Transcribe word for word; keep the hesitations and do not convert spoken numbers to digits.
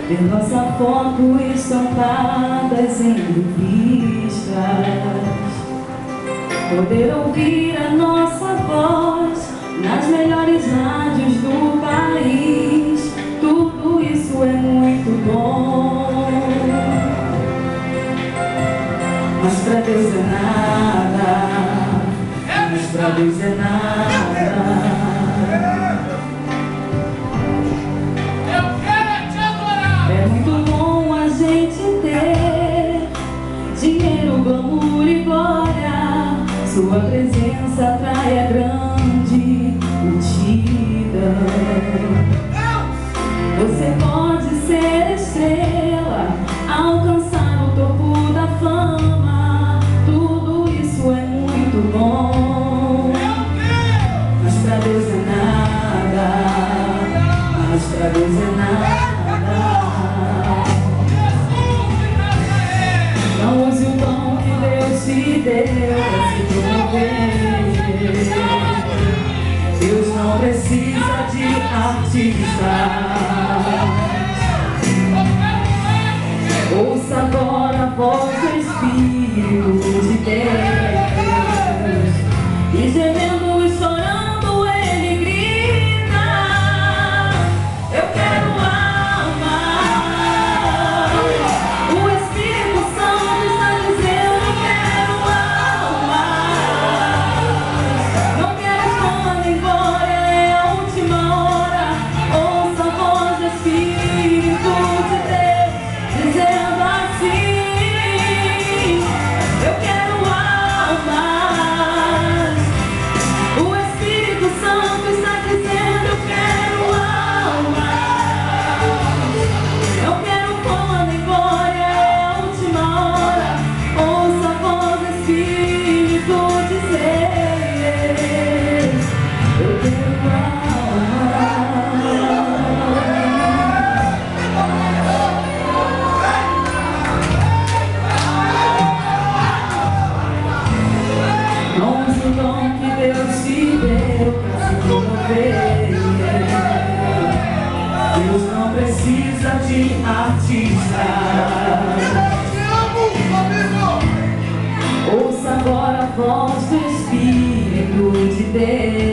ver nossa foto estampadas em revistas, poder ouvir a nossa voz nas melhores rádios do país. Tudo isso é muito bom, mas pra Deus é nada, mas pra Deus é nada. É muito bom a gente ter dinheiro, glamour e glória. Sua presença atrai a grande multidão. Você pode ser estrela, alcançar o topo da fama. Tudo isso é muito bom, mas pra Deus é nada, mas pra Deus é nada. Não use o dom que Deus te deu pra se promover. Deus não precisa de artistas. Ouça agora a voz do Espírito de Deus, e gemendo e chorando ele grita: eu quero amar. O Espírito Santo está dizendo: eu quero amar. Não quero fama nem glória, é a última hora. Ouça a voz do Espírito de Deus dizendo assim: eu quero amar. O Espírito Santo está dizendo: eu quero amar. Não quero fama nem glória, é a última hora. Ouça a voz do Espírito dizer: eu quero amar. Não use o dom que Deus te deu pra se promover. Deus não precisa de artistas. Ouça agora a voz do Espírito de Deus.